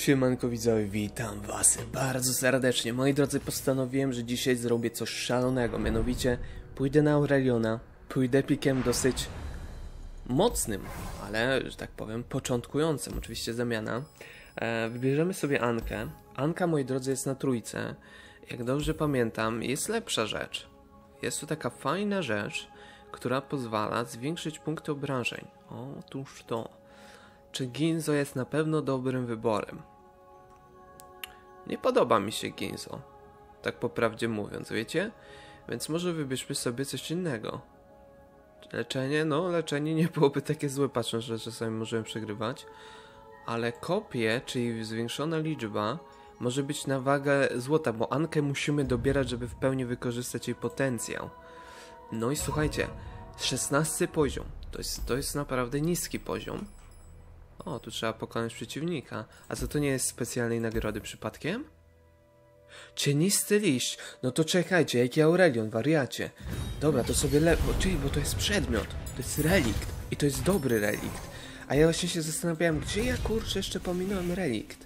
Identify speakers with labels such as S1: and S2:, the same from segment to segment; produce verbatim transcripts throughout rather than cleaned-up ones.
S1: Siemanko widzowie, witam was bardzo serdecznie. Moi drodzy, postanowiłem, że dzisiaj zrobię coś szalonego. Mianowicie pójdę na Aureliona, pójdę pikiem dosyć mocnym, ale, że tak powiem, początkującym. Oczywiście zamiana. E, wybierzemy sobie Ankę. Anka, moi drodzy, jest na trójce. Jak dobrze pamiętam, jest lepsza rzecz. Jest tu taka fajna rzecz, która pozwala zwiększyć punkty obrażeń. Otóż to. Czy Ginzo jest na pewno dobrym wyborem? Nie podoba mi się Ginzo, tak po prawdzie mówiąc, wiecie? Więc może wybierzmy sobie coś innego. Leczenie? No, leczenie nie byłoby takie złe, patrząc, że czasami możemy przegrywać. Ale kopie, czyli zwiększona liczba, może być na wagę złota, bo Ankę musimy dobierać, żeby w pełni wykorzystać jej potencjał. No i słuchajcie, szesnasty poziom. To jest, to jest naprawdę niski poziom. O, tu trzeba pokonać przeciwnika. A co, to nie jest specjalnej nagrody przypadkiem? Cienisty liść. No to czekajcie, jaki Aurelion, wariacie. Dobra, to sobie lepo, czyli, bo to jest przedmiot. To jest relikt. I to jest dobry relikt. A ja właśnie się zastanawiałem, gdzie ja kurczę jeszcze pominąłem relikt.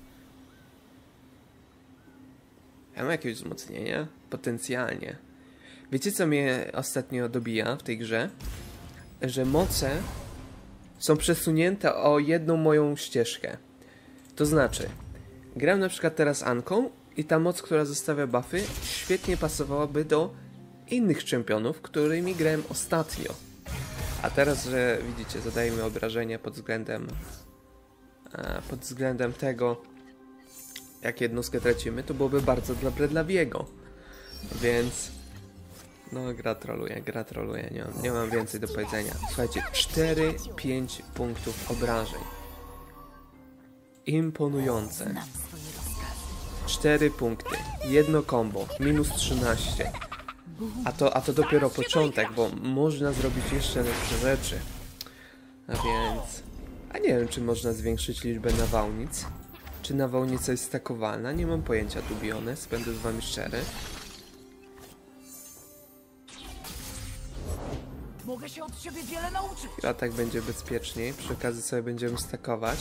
S1: Ja mam jakieś wzmocnienie? Potencjalnie. Wiecie, co mnie ostatnio dobija w tej grze? Że moce są przesunięte o jedną moją ścieżkę. To znaczy, gram na przykład teraz Anką i ta moc, która zostawia buffy, świetnie pasowałaby do innych czempionów, którymi grałem ostatnio. A teraz, że widzicie, zadajemy obrażenia pod względem e, pod względem tego, jak jednostkę tracimy, to byłoby bardzo dobre dla Viego. Więc no, gratuluję, gratuluję, nie mam, nie mam więcej do powiedzenia. Słuchajcie, cztery pięć punktów obrażeń. Imponujące. cztery punkty, jedno combo, minus trzynaście. A to, a to dopiero początek, bo można zrobić jeszcze lepsze rzeczy. A więc... A nie wiem, czy można zwiększyć liczbę nawałnic. Czy nawałnica jest stakowalna? Nie mam pojęcia, to be honest, będę z wami szczery.
S2: Mogę się od ciebie wiele nauczyć.
S1: A tak będzie bezpieczniej. Przy okazji sobie będziemy stakować.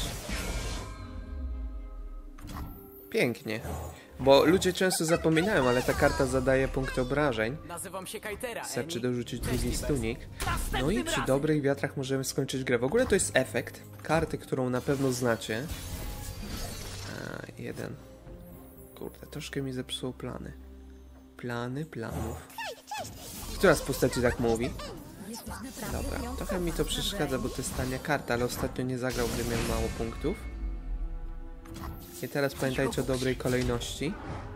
S1: Pięknie. Bo ludzie często zapominają, ale ta karta zadaje punkty obrażeń.
S2: Nazywam się Kajtera.
S1: Wystarczy dorzucić drugi stunik. No i przy dobrych wiatrach możemy skończyć grę. W ogóle to jest efekt karty, którą na pewno znacie. A, jeden. Kurde, troszkę mi zepsuło plany. Plany planów. Która z postaci tak mówi? Dobra, trochę mi to przeszkadza, bo to jest tania karta, ale ostatnio nie zagrał, gdy miał mało punktów. I teraz pamiętajcie o dobrej kolejności.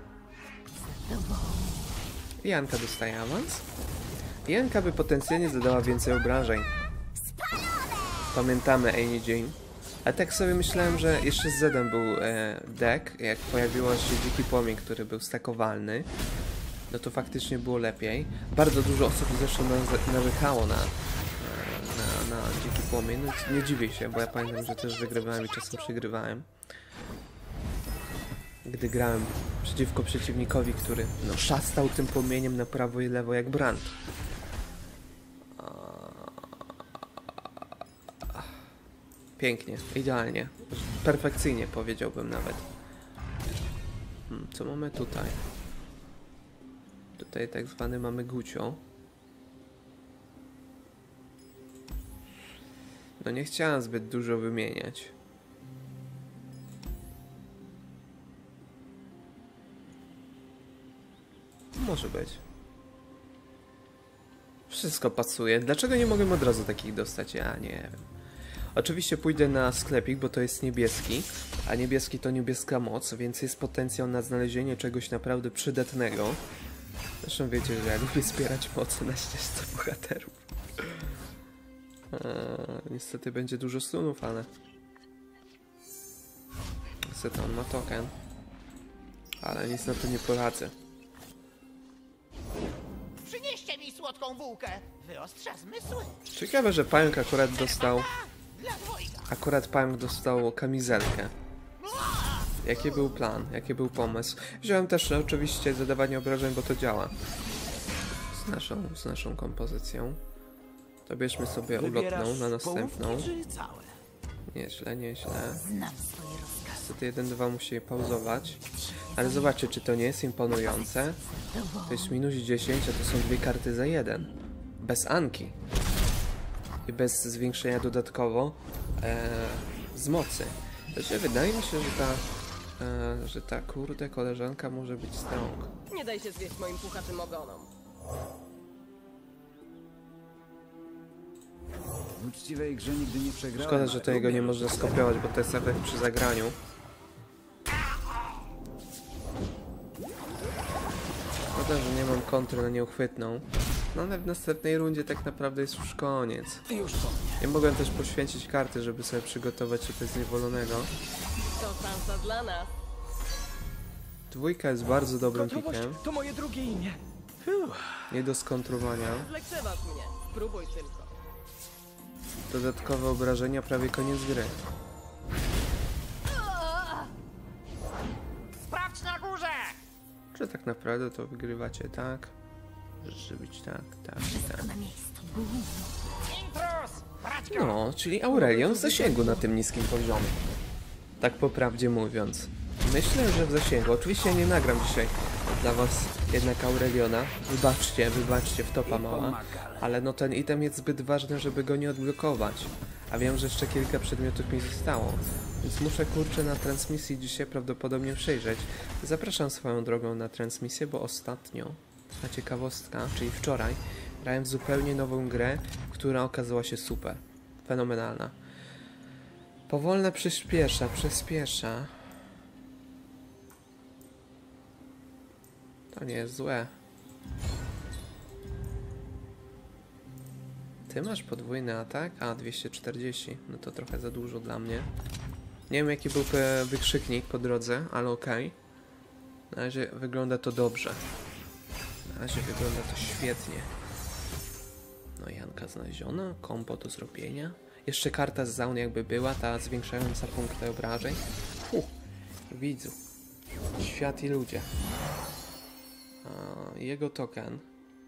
S1: Janka dostaje awans. Janka by potencjalnie zadała więcej obrażeń. Pamiętamy Amy Jane. Ale tak sobie myślałem, że jeszcze z Zedem był e, deck, jak pojawiło się dziki płomień, który był stakowalny. No to faktycznie było lepiej. Bardzo dużo osób zresztą narzekało na, na, na dziki płomień. No, nie dziwię się, bo ja pamiętam, że też wygrywałem i czasem przegrywałem. Gdy grałem przeciwko przeciwnikowi, który no, szastał tym płomieniem na prawo i lewo jak Brand. Pięknie, idealnie. Perfekcyjnie powiedziałbym nawet. Hmm, co mamy tutaj? Tutaj tak zwany mamy Gucio. No nie chciałem zbyt dużo wymieniać. Może być. Wszystko pasuje. Dlaczego nie mogę od razu takich dostać? Ja nie wiem. Oczywiście pójdę na sklepik, bo to jest niebieski, a niebieski to niebieska moc, więc jest potencjał na znalezienie czegoś naprawdę przydatnego. Zresztą wiecie, że ja lubię zbierać moce na ścieżce bohaterów. Eee, niestety będzie dużo stunów, ale... Niestety on ma token. Ale nic na to nie poradzę.
S2: Przynieście mi słodką bułkę. Wyostrza zmysły.
S1: Ciekawe, że pająk akurat dostał... Akurat pająk dostał kamizelkę. Jaki był plan? Jaki był pomysł? Wziąłem też oczywiście zadawanie obrażeń, bo to działa. Z naszą, z naszą kompozycją. To bierzmy sobie ulotną na następną. Nieźle, nieźle.
S2: Znam swoje rozkazy.
S1: niestety jeden dwa musi pauzować. Ale zobaczcie, czy to nie jest imponujące. To jest minus dziesięć, a to są dwie karty za jeden. Bez Anki. I bez zwiększenia dodatkowo e, z mocy. Znaczy, wydaje mi się, że ta, e, że ta kurde koleżanka może być strong.
S3: Nie daj się zwieść moim puchatym ogonom.
S4: W uczciwej grze nigdy nie przegrałem.
S1: Szkoda, że
S4: ale
S1: tego
S4: lubię
S1: nie można skopiować, bo to jest efekt przy zagraniu. Szkoda, że nie mam kontry na nieuchwytną. No ale w następnej rundzie tak naprawdę jest już koniec.
S4: Już po mnie.
S1: Nie mogłem też poświęcić karty, żeby sobie przygotować tutaj zniewolonego.
S3: To szansa dla nas.
S1: Dwójka jest bardzo dobrym pikiem.
S4: To moje drugie imię.
S1: Nie do skontrowania.
S3: Zlekceważ mnie. Spróbuj tylko.
S1: Dodatkowe obrażenia, prawie koniec gry.
S2: Sprawdź na górze!
S1: Że tak naprawdę to wygrywacie tak. Może być tak, tak, tak.
S2: Intrus! Brać go!
S1: No, czyli Aurelion w zasięgu na tym niskim poziomie. Tak po prawdzie mówiąc. Myślę, że w zasięgu. Oczywiście nie nagram dzisiaj dla was jednak Aureliona. Wybaczcie, wybaczcie, wtopa mała. Ale no ten item jest zbyt ważny, żeby go nie odblokować. A wiem, że jeszcze kilka przedmiotów mi zostało. Więc muszę kurczę na transmisji dzisiaj prawdopodobnie przejrzeć. Zapraszam swoją drogą na transmisję, bo ostatnio, ta ciekawostka, czyli wczoraj, grałem w zupełnie nową grę, która okazała się super. Fenomenalna. Powolna przyspiesza, przyspiesza. To nie jest złe. Ty masz podwójny atak? A, dwieście czterdzieści. No to trochę za dużo dla mnie. Nie wiem jaki był wykrzyknik po drodze, ale okej. Okay. Na razie wygląda to dobrze. Na razie wygląda to świetnie. No Janka znaleziona, kombo do zrobienia. Jeszcze karta z zaun jakby była, ta zwiększająca punkty obrażeń. Huh, widzu. Świat i ludzie. A, jego token.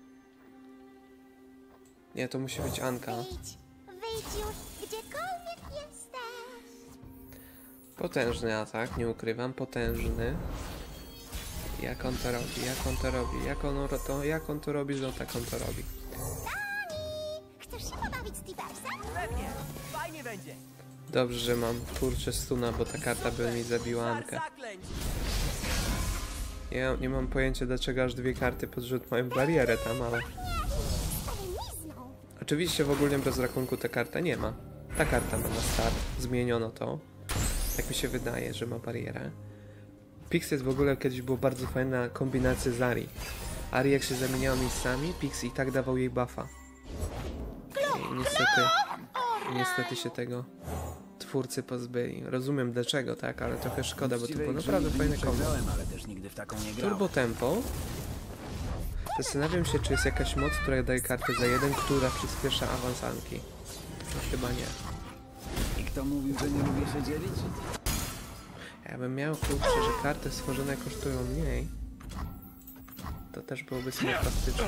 S1: Nie, to musi być Anka.
S5: Wyjdź, wyjdź już, gdziekolwiek jesteś.
S1: Potężny atak, nie ukrywam, potężny. Jak on to robi, jak on to robi, jak on to, jak on to robi, że tak on to robi.
S5: Chcesz się pobawić z Tipersem?
S2: Pewnie! Fajnie będzie!
S1: Dobrze, że mam kurczę stuna, bo ta karta by mi zabiła Ankę.
S2: Zaklęć!
S1: Ja nie mam pojęcia, dlaczego aż dwie karty pod rząd mają barierę tam, ale...
S5: Stalinizną.
S1: Oczywiście w ogólnym rozrachunku ta karta nie ma. Ta karta ma na start, zmieniono to. Tak mi się wydaje, że ma barierę. Pix jest w ogóle kiedyś było bardzo fajna kombinacja z Ari. Ari jak się zamieniała miejscami, Pix i tak dawał jej buffa. I niestety, niestety się tego twórcy pozbyli. Rozumiem dlaczego, tak, ale trochę szkoda, bo to było naprawdę fajne kombo.
S4: Ale też nigdy w taką nie grałem.
S1: Turbo tempo. Zastanawiam się, czy jest jakaś moc, która daje kartę za jeden, która przyspiesza awans Anki. No, chyba nie.
S4: I kto mówił, że nie lubię się dzielić?
S1: Ja bym miał kurczę, że karty stworzone kosztują mniej. To też byłoby sympatyczne.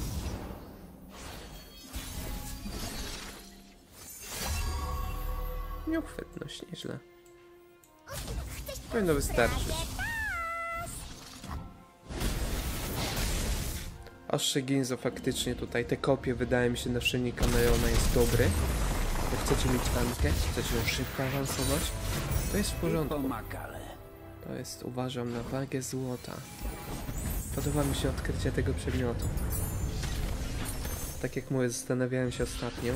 S1: Nieuchwytność, nieźle. Powinno wystarczyć. Ostrze Ginzo faktycznie tutaj, te kopie wydaje mi się na szyni Kameleona jest dobry. Jak chcecie mieć Ankę, chcecie ją szybko awansować, to jest w porządku. To jest, uważam, na wagę złota. Podoba mi się odkrycie tego przedmiotu. Tak jak mówię, zastanawiałem się ostatnio.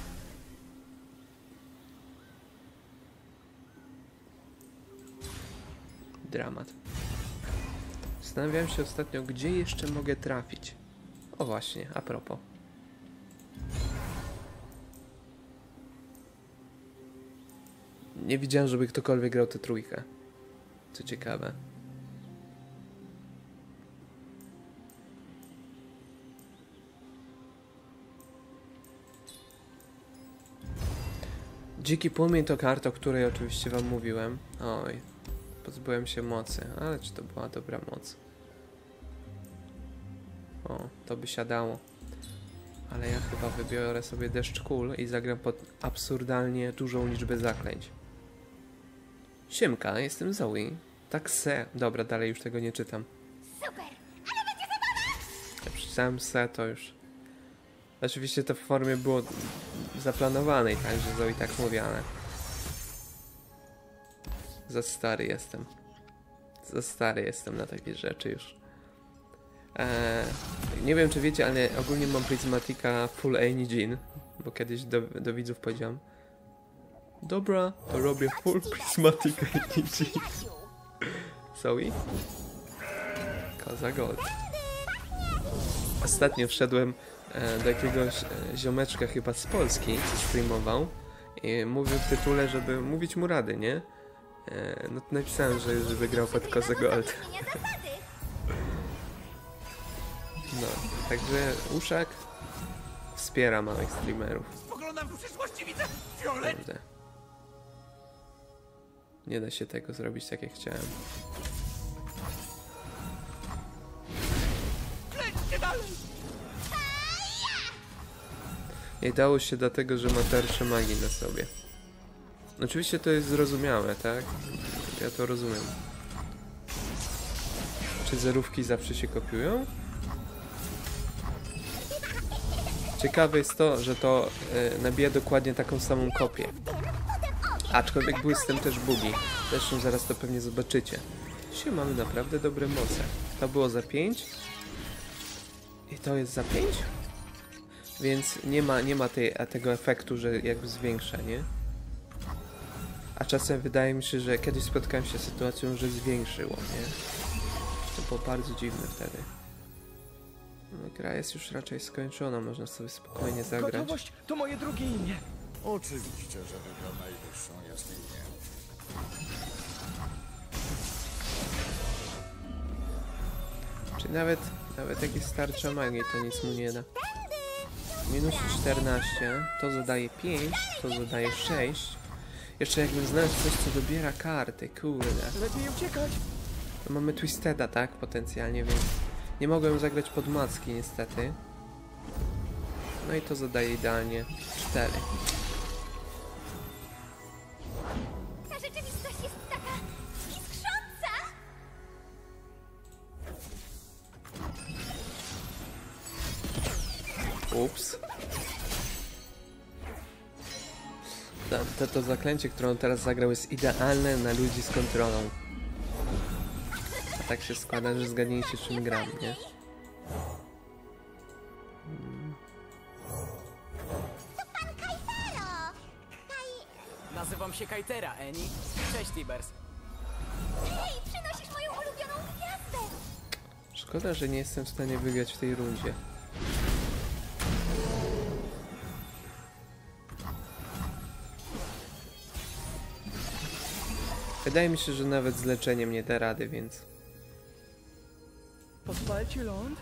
S1: Dramat. Zastanawiałem się ostatnio, gdzie jeszcze mogę trafić. O właśnie, a propos. Nie widziałem, żeby ktokolwiek grał tę trójkę. Co ciekawe. Dziki płomień to karta, o której oczywiście wam mówiłem. Oj, pozbyłem się mocy, ale czy to była dobra moc? O, to by siadało. Ale ja chyba wybiorę sobie deszcz kul i zagram pod absurdalnie dużą liczbę zaklęć. Siemka, jestem Zoe. Tak se. Dobra, dalej już tego nie czytam.
S5: Super, ale będzie zabawa!
S1: Jak przeczytałem se, to już... Oczywiście to w formie było zaplanowanej, tak, że Zoe tak mówi, ale... Za stary jestem. Za stary jestem na takie rzeczy już. Eee, nie wiem, czy wiecie, ale ogólnie mam Prismatica Full Engine, bo kiedyś do, do widzów powiedziałem: dobra, to robię Full Prismatic Engine.
S5: Jasiu,
S1: Zoe? Koza Gold. Ostatnio wszedłem e, do jakiegoś e, ziomeczka chyba z Polski, co streamował, i mówił w tytule, żeby mówić mu rady, nie? E, no to napisałem, że, że wygrał pod Kozę Gold.
S5: zmienia zasady.
S1: No, także Uszak wspiera małych streamerów.
S2: Spoglądam w przyszłości, widzę fiolet.
S1: Prawda. Nie da się tego zrobić tak jak chciałem.
S2: Lećcie dalej.
S1: Nie dało się dlatego, że ma tarczę magii na sobie. Oczywiście to jest zrozumiałe, tak? Ja to rozumiem. Czy zerówki zawsze się kopiują? Ciekawe jest to, że to e, nabija dokładnie taką samą kopię. Aczkolwiek były z tym też bugi. Zresztą zaraz to pewnie zobaczycie. Dzisiaj mamy naprawdę dobre moce. To było za pięć. I to jest za pięć? Więc nie ma, nie ma tej, tego efektu, że jakby zwiększa, nie? A czasem wydaje mi się, że kiedyś spotkałem się z sytuacją, że zwiększyło, nie? To było bardzo dziwne wtedy. No, gra jest już raczej skończona, można sobie spokojnie zagrać.
S4: Gotowość to moje drugie imię.
S6: Oczywiście, że wybrał najwyższą jaskinię.
S1: Czy nawet, nawet jak jest tarcza magii, to nic mu nie da. Minus czternaście, to zadaje pięć, to zadaje sześć. Jeszcze jakbym znalazł coś, co dobiera karty, kurde.
S4: Lepiej uciekać.
S1: To mamy Twisteda, tak? Potencjalnie, więc nie mogłem zagrać pod macki niestety. No i to zadaje idealnie cztery.
S5: Ta rzeczywistość jest taka iskrząca.
S1: Ups. To, to, to zaklęcie, które on teraz zagrał, jest idealne na ludzi z kontrolą. A tak się składa, że zgadnijcie, czym gram, nie?
S5: Pan Kajtero. Kaj...
S4: Nazywam się Kajtera, Eni. Cześć, Tibers.
S5: Hej, przynosisz moją ulubioną gwiazdę.
S1: Szkoda, że nie jestem w stanie wygrać w tej rundzie. Wydaje mi się, że nawet z leczeniem nie da rady, więc...
S4: Pozwalcie ląd?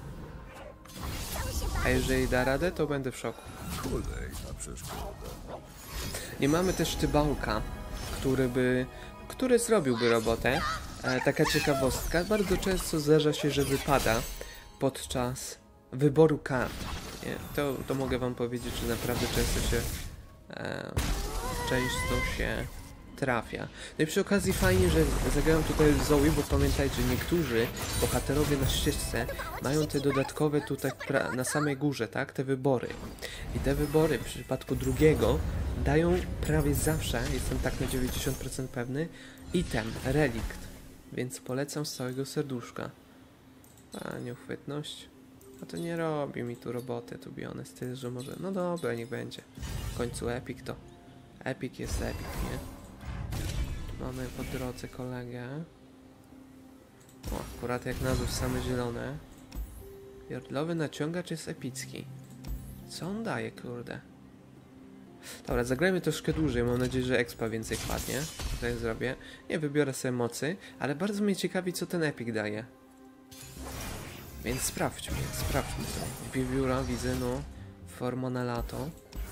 S1: A jeżeli da radę, to będę w szoku.
S6: Kolejna przeszkoda.
S1: Nie mamy też Tybałka, który by... który zrobiłby robotę. E, taka ciekawostka. Bardzo często zdarza się, że wypada podczas wyboru kart. Nie? To, to mogę wam powiedzieć, że naprawdę często się... E, często się... trafia. No i przy okazji fajnie, że zagrałem tutaj z Zoe, bo pamiętajcie, że niektórzy bohaterowie na ścieżce mają te dodatkowe tutaj pra- na samej górze, tak? Te wybory. I te wybory w przypadku drugiego dają prawie zawsze, jestem tak na dziewięćdziesiąt procent pewny, item, relikt. Więc polecam z całego serduszka. A, nieuchwytność. A to nie robi mi tu roboty, tu be honest, tyle, że może... No dobra, niech będzie. W końcu Epic to... Epic jest Epic, nie? Mamy po drodze kolegę. O, akurat jak nazwy same zielone. Jordlowy naciągacz jest epicki. Co on daje, kurde? Dobra, zagrajmy troszkę dłużej. Mam nadzieję, że expa więcej wpadnie. Tak zrobię. Nie, wybiorę sobie mocy, ale bardzo mnie ciekawi, co ten epic daje. Więc sprawdźmy, sprawdźmy to. Wiewióra, widzę, no. Formona lato.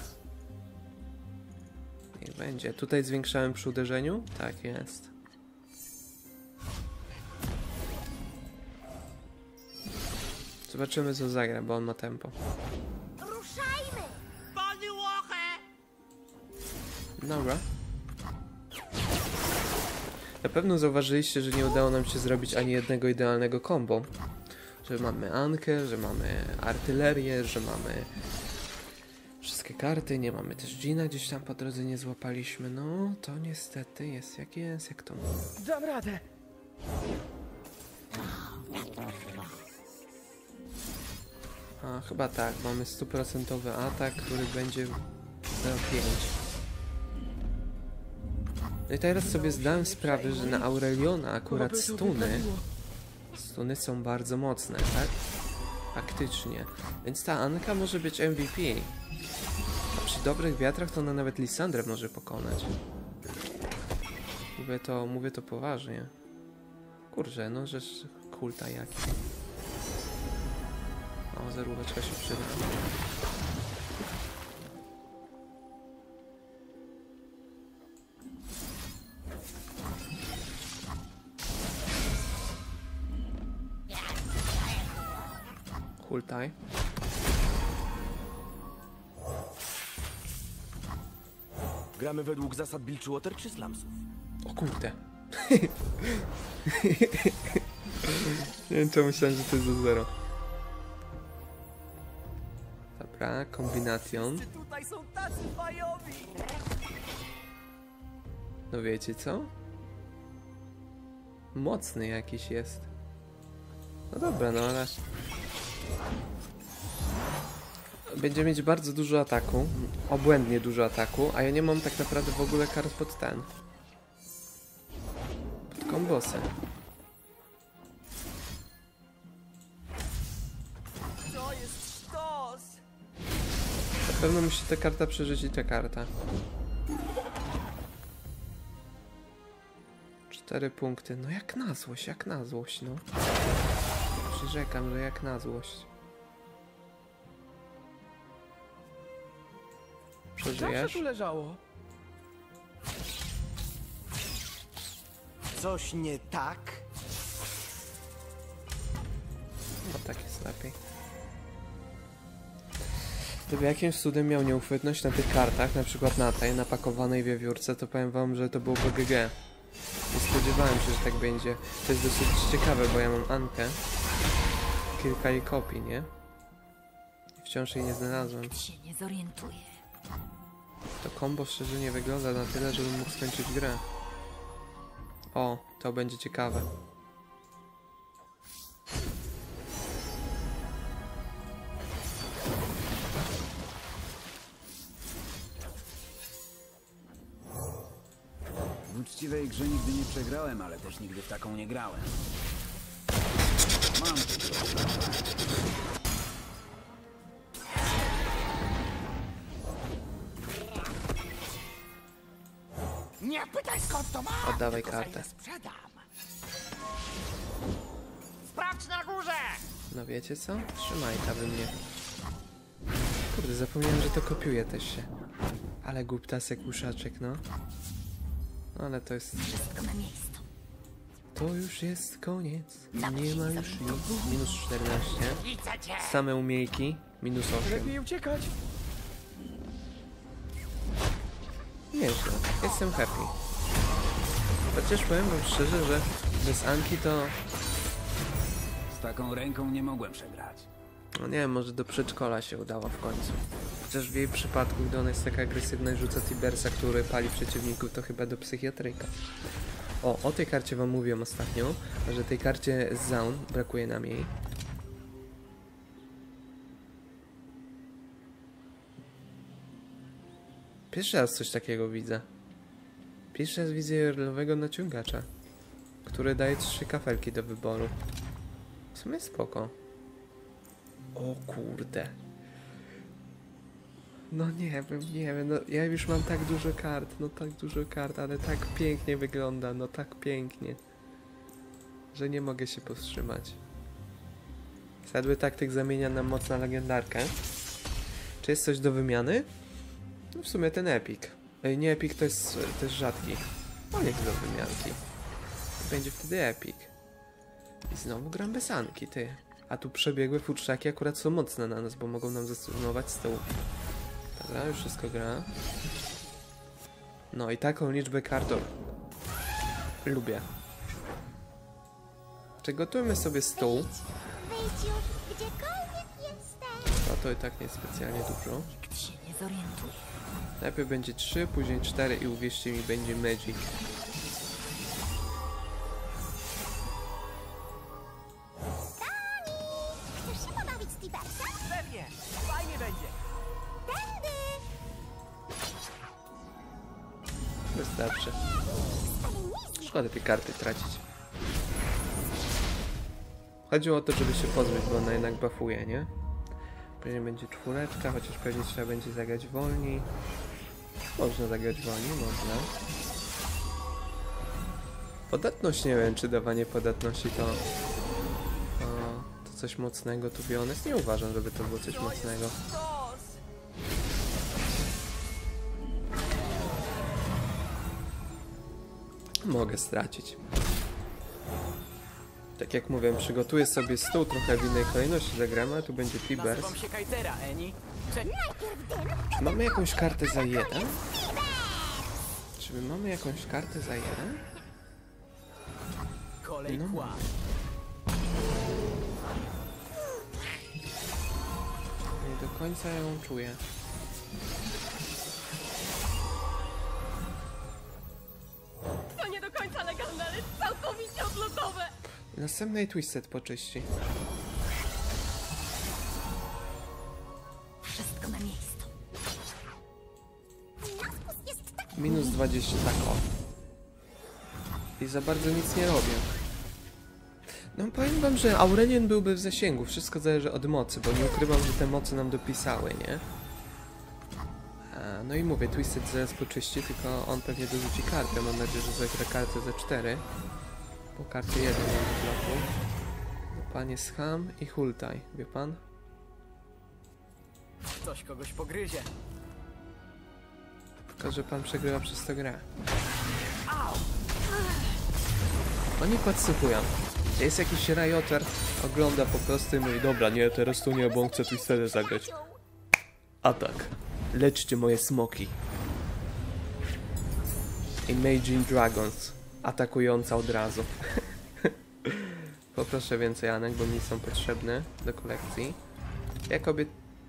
S1: Niech będzie. Tutaj zwiększałem przy uderzeniu? Tak jest. Zobaczymy, co zagra, bo on ma tempo.
S5: Ruszajmy.
S2: Body łochę.
S1: Dobra. Na pewno zauważyliście, że nie udało nam się zrobić ani jednego idealnego combo. Że mamy Ankę, że mamy artylerię, że mamy wszystkie karty, nie mamy też Gina, gdzieś tam po drodze nie złapaliśmy. No, to niestety jest jak jest, jak to mówię.
S4: Dam radę.
S1: A, chyba tak, mamy stuprocentowy atak, który będzie zero pięć. No i teraz sobie zdałem sprawę, że na Aureliona akurat
S4: Oby to
S1: stuny,
S4: wypaliło.
S1: stuny są bardzo mocne, tak? Faktycznie. Więc ta Anka może być M V P. A przy dobrych wiatrach to ona nawet Lisandrę może pokonać. Mówię to, mówię to poważnie. Kurczę, no żeż kulta jaki. O, zaróweczka się przyda. Hultaj.
S7: Gramy według zasad Bilgewater czy Slumsów?
S1: O kurde. Nie wiem czemu myślałem, że to jest do zero. Dobra, kombinacjon.
S4: Tutaj są tacy fajowi.
S1: No wiecie co? Mocny jakiś jest. No dobra, no ale... Będzie mieć bardzo dużo ataku. Obłędnie dużo ataku, a ja nie mam tak naprawdę w ogóle kart pod ten. Pod kombosy.
S4: To jest sztos.
S1: Na pewno musi ta karta przeżyć i ta karta. Cztery punkty. No jak na złość, jak na złość, no. Przyrzekam, że jak na złość.
S4: Zawsze
S1: Przeżyjesz?
S4: tu leżało.
S7: Coś nie tak?
S1: No tak jest lepiej. Gdyby jakimś cudem miał nieuchwytność na tych kartach, na przykład na tej napakowanej wiewiórce, to powiem wam, że to byłoby G G. Nie spodziewałem się, że tak będzie. To jest dosyć ciekawe, bo ja mam Ankę. Kilka jej kopii, nie? I wciąż jej nie znalazłem.
S5: się nie zorientuje.
S1: To combo szczerze nie wygląda na tyle, żebym mógł skończyć grę. O, to będzie ciekawe.
S8: W uczciwej grze nigdy nie przegrałem, ale też nigdy w taką nie grałem. Mam
S2: Nie pytaj skąd to ma!
S1: Oddawaj
S2: tylko za
S1: kartę.
S2: ile sprzedam. Sprawdź na górze!
S1: No wiecie co? Trzymaj ta wy mnie. Kurde, zapomniałem, że to kopiuje też się. Ale głuptasek uszaczek, no. No ale to jest...
S5: Wszystko na miejscu.
S1: To już jest koniec. Nie ma już nic. Minus czternaście.
S2: Widzę cię!
S1: Same umiejki. Minus osiem.
S4: Lepiej uciekać.
S1: Nieźle. Jestem happy. Chociaż powiem wam szczerze, że bez Anki to...
S8: z taką ręką nie mogłem przegrać.
S1: No nie wiem, może do przedszkola się udało w końcu. Chociaż w jej przypadku, gdy ona jest taka agresywna i rzuca Tibersa, który pali przeciwników, to chyba do psychiatryka. O, o tej karcie wam mówiłem ostatnio, że tej karcie Zaun, brakuje nam jej. Pierwszy raz coś takiego widzę. Pierwszy raz widzę jarlowego naciągacza, który daje trzy kafelki do wyboru. W sumie spoko. O kurde. No nie wiem, nie wiem, no ja już mam tak dużo kart, no tak dużo kart, ale tak pięknie wygląda, no tak pięknie, że nie mogę się powstrzymać. Sadły taktyk zamienia nam moc na legendarkę. Czy jest coś do wymiany? No w sumie ten epik. Ej, nie epik, to jest też rzadki. O, niech do wymianki. Będzie wtedy epik. I znowu gram bez Anki, ty. A tu przebiegłe futrzaki akurat są mocne na nas, bo mogą nam zastunować z tyłu. Dobra, już wszystko gra. No i taką liczbę kart... Lubię. Przygotujmy sobie stół.
S5: Wyjdź już, gdziekolwiek jesteś.
S1: A to i tak nie jest specjalnie dużo.
S5: Nikt się nie zorientuje.
S1: Najpierw będzie trzy, później cztery i uwierzcie mi, będzie magic.
S5: Chcesz się pobawić z Tipersem?
S4: Pewnie! Fajnie będzie!
S5: Tędy!
S1: Wystarczy.
S5: Spalenizny!
S1: Szkoda tej karty tracić. Chodziło o to, żeby się pozbyć, bo ona jednak buffuje, nie? Później będzie czwóreczka, chociaż pewnie trzeba będzie zagrać wolniej. Można zagrać wolniej, można. Podatność, nie wiem, czy dawanie podatności to, to, to coś mocnego, to be honest. Nie uważam, żeby to było coś
S4: To
S1: mocnego.
S4: jest sztos!
S1: Mogę stracić. Tak jak mówię, przygotuję sobie stół trochę w innej kolejności zagramy, a tu będzie Tibers.
S4: Nazywam się Kajtera, Eni. Czekaj,
S5: Najpierw dym,
S1: Mamy jakąś kartę za jeden? Czy my mamy jakąś kartę za jeden?
S4: kolej
S1: No.
S4: kła.
S1: Nie do końca ją czuję.
S3: To nie do końca legalne, ale całkowicie odlotowe!
S1: Następnej Twisted poczyści.
S5: wszystko na miejscu. Naskus jest taki...
S1: Minus dwadzieścia, tak o. I za bardzo nic nie robię. No powiem wam, że Aurelion byłby w zasięgu. Wszystko zależy od mocy, bo nie ukrywam, że te moce nam dopisały, nie? A, no i mówię, Twisted zaraz poczyści, tylko on pewnie dorzuci kartę. Mam nadzieję, że zagra kartę za cztery. Po karty jeden mam w bloku. Pan jest Ham i Hultaj, wie pan?
S4: Ktoś kogoś pogryzie.
S1: Tylko, że pan przegrywa przez tę grę. Oni podsłuchują. Jest jakiś rioter, ogląda po prostu i mówi, dobra, nie, teraz tu nie, bo on chce Twistedę zagrać. Atak. Leczcie moje smoki. Imagine Dragons. Atakująca od razu. Poproszę więcej Anek, bo mi są potrzebne do kolekcji. Jak obie...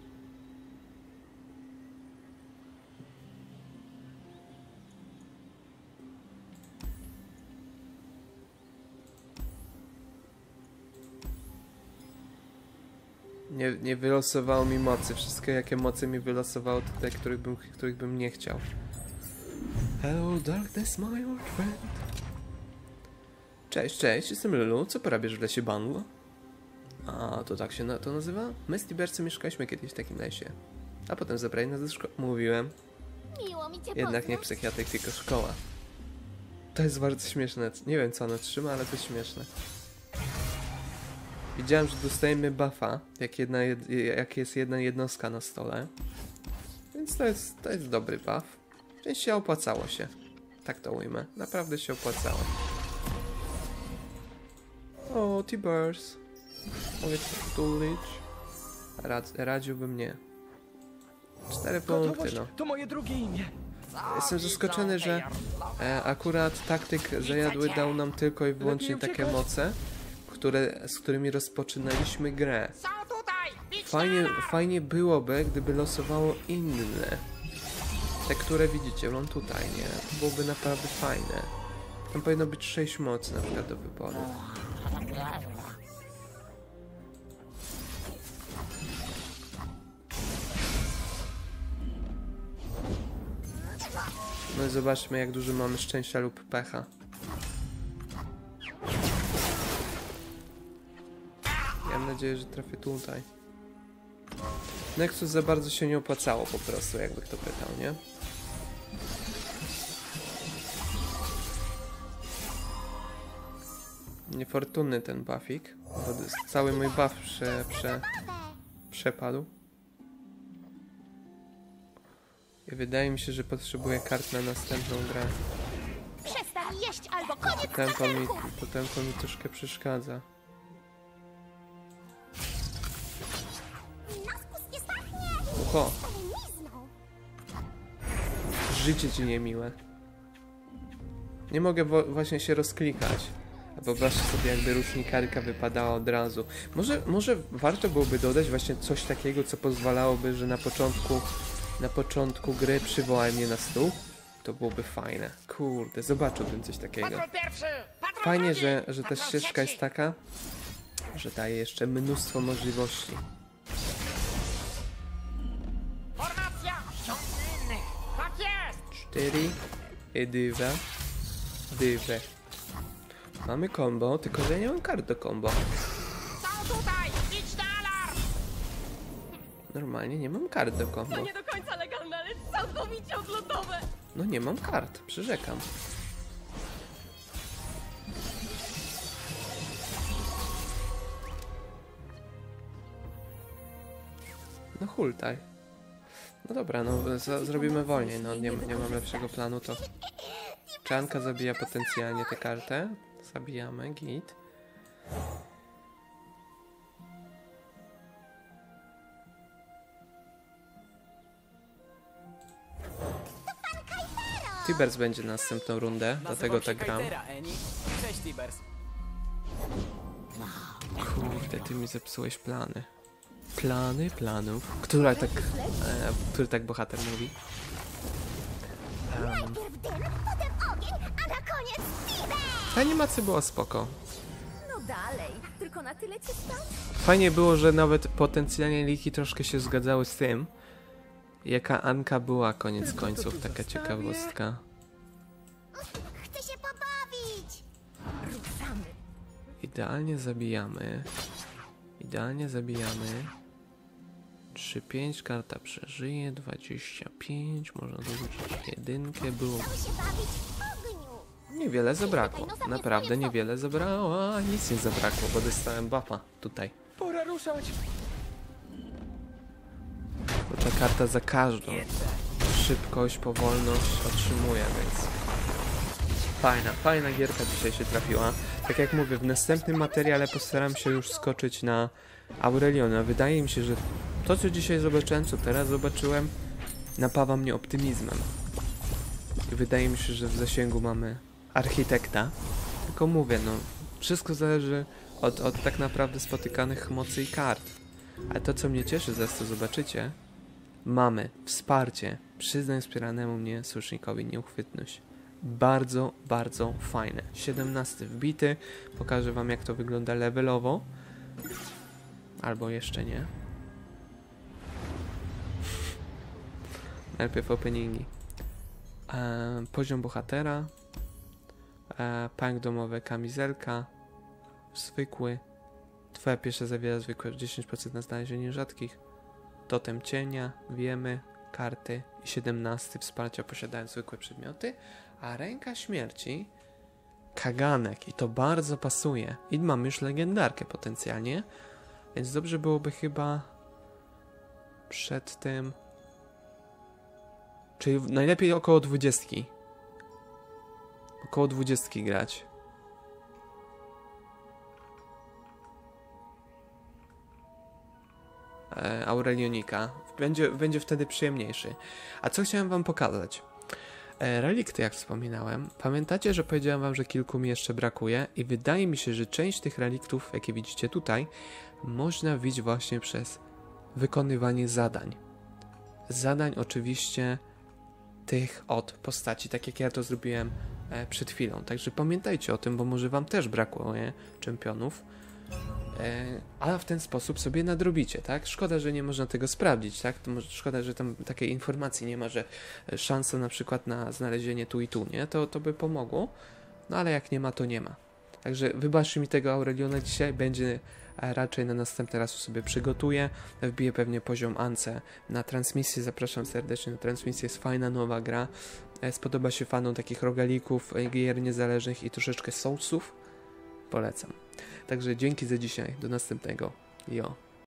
S1: Nie, nie wylosowało mi mocy. Wszystkie jakie mocy mi wylosowało, to te, których bym, których bym nie chciał. Hello darkness, my old friend. Cześć, cześć, jestem Lulu. Co porabiasz w lesie Bangla? A, to tak się na to nazywa? My z Tibersem mieszkaliśmy kiedyś w takim lesie. A potem zabrali nas do szkoły. Mówiłem.
S5: Miło mi cię
S1: Jednak nie
S5: poznać.
S1: psychiatryk, tylko szkoła. To jest bardzo śmieszne. Nie wiem, co ono trzyma, ale to jest śmieszne. Widziałem, że dostajemy buffa, jak, jedna, jed, jak jest jedna jednostka na stole. Więc to jest, to jest dobry buff. Więc się opłacało się. Tak to ujmę. Naprawdę się opłacało. O, Tibers. Mogę cię tulić. Rad, radziłbym nie. Cztery punkty, no.
S4: To moje drugie imię.
S1: Jestem zaskoczony, że e, akurat taktyk zajadły dał nam tylko i wyłącznie takie moce, które, z którymi rozpoczynaliśmy grę.
S2: Są tutaj!
S1: Fajnie, fajnie byłoby, gdyby losowało inne. Te, które widzicie, mam tutaj, nie? To byłoby naprawdę fajne. Tam powinno być sześć mocy na przykład do wyboru. No i zobaczmy, jak dużo mamy szczęścia lub pecha. Ja mam nadzieję, że trafię tutaj. Nexus za bardzo się nie opłacało po prostu, jakby kto pytał, nie? Niefortunny ten buffik, bo cały mój buff prze, prze, przepadł. I wydaje mi się, że potrzebuję kart na następną grę.
S5: Przestań jeść albo koniec
S1: Tempo mi,
S5: zakrętów.
S1: to tempo mi troszkę przeszkadza.
S5: Naskus jest tak nie...
S1: Ucho,
S5: Spalenizną.
S1: życie ci niemiłe. Nie mogę właśnie się rozklikać. A wyobraźcie sobie, jakby rusznikarka wypadała od razu. Może, może warto byłoby dodać właśnie coś takiego, co pozwalałoby, że na początku na początku gry przywołaj mnie na stół. To byłoby fajne. Kurde, zobaczyłbym coś takiego.
S2: Patrol pierwszy! Patrol
S1: Fajnie,
S2: drugi!
S1: że, że ta
S2: Patrol
S1: ścieżka
S2: trzeci!
S1: jest taka, że daje jeszcze mnóstwo możliwości.
S2: Formacja! Ściągnę innych! Tak jest!
S1: Cztery i dwa. Dwa. Mamy combo, tylko że ja nie mam kart do combo.
S2: Są tutaj! Idź na alarm!
S1: Normalnie nie mam kart do combo.
S3: To nie do końca legalne, ale całkowicie odlotowe!
S1: No nie mam kart, przyrzekam. No hultaj. No dobra, no z zrobimy wolniej, no nie, nie mam lepszego planu, to... Czanka zabija potencjalnie tę kartę. Zabijamy, git. Tibers będzie na następną rundę, dlatego tak gram.
S4: Kajtera, Eni. Cześć, Tibers.
S1: Kurde, ty mi zepsułeś plany. Plany planów. Która tak, e, który tak bohater mówi? Um,
S5: Najpierw dym, potem ogień, a na koniec Steven!
S1: ta animacja była spoko.
S5: No dalej, tylko na tyle ci stać?
S1: Fajnie było, że nawet potencjalnie liki troszkę się zgadzały z tym, jaka Anka była koniec końców, taka ciekawostka.
S5: Chcę się pobawić! Ruszamy.
S1: Idealnie zabijamy. Idealnie zabijamy. trzy pięć, karta przeżyje, dwadzieścia pięć, można dorzucić jedynkę, było...
S5: Chcę się bawić w ogniu.
S1: Niewiele zabrakło, naprawdę niewiele zabrało, nic nie zabrakło, bo dostałem buffa tutaj.
S4: Pora ruszać!
S1: Bo ta karta za każdą szybkość, powolność otrzymuje, więc... Fajna, fajna gierka dzisiaj się trafiła. Tak jak mówię, w następnym materiale postaram się już skoczyć na Aureliona. Wydaje mi się, że to, co dzisiaj zobaczyłem, co teraz zobaczyłem, napawa mnie optymizmem. I wydaje mi się, że w zasięgu mamy architekta. Tylko mówię, no, wszystko zależy od, od tak naprawdę spotykanych mocy i kart. Ale to, co mnie cieszy, zaraz to zobaczycie, mamy wsparcie przyznań wspieranemu mnie słysznikowi Nieuchwytność. Bardzo, bardzo fajne. siedemnasty wbity. Pokażę wam, jak to wygląda levelowo. Albo jeszcze nie. Najpierw openingi. E, poziom bohatera. E, punk domowy, kamizelka. Zwykły. Twoja pierwsza zawiera zwykłe dziesięć procent na znalezienie rzadkich. Totem cienia, wiemy, karty i siedemnasty wsparcia posiadają zwykłe przedmioty. A ręka śmierci, kaganek, i to bardzo pasuje. I mam już legendarkę potencjalnie, więc dobrze byłoby chyba przed tym, czyli najlepiej około dwudziestki. Około dwudziestki grać. E, Aurelionika. Będzie, będzie wtedy przyjemniejszy. A co chciałem wam pokazać? Relikty, jak wspominałem. Pamiętacie, że powiedziałem wam, że kilku mi jeszcze brakuje i wydaje mi się, że część tych reliktów, jakie widzicie tutaj, można wbić właśnie przez wykonywanie zadań. Zadań oczywiście tych od postaci, tak jak ja to zrobiłem e, przed chwilą. Także pamiętajcie o tym, bo może wam też brakuje czempionów. E, a w ten sposób sobie nadrobicie, tak? Szkoda, że nie można tego sprawdzić, tak? To może, szkoda, że tam takiej informacji nie ma, że szansa na przykład na znalezienie tu i tu, nie? To, to by pomogło, no ale jak nie ma, to nie ma. Także wybaczcie mi tego Aureliona dzisiaj, będzie raczej na następny raz sobie przygotuję, wbiję pewnie poziom Ance na transmisję, zapraszam serdecznie na transmisję, jest fajna nowa gra, spodoba się fanom takich rogalików, gier niezależnych i troszeczkę soulsów, polecam. Także dzięki za dzisiaj, do następnego, jo.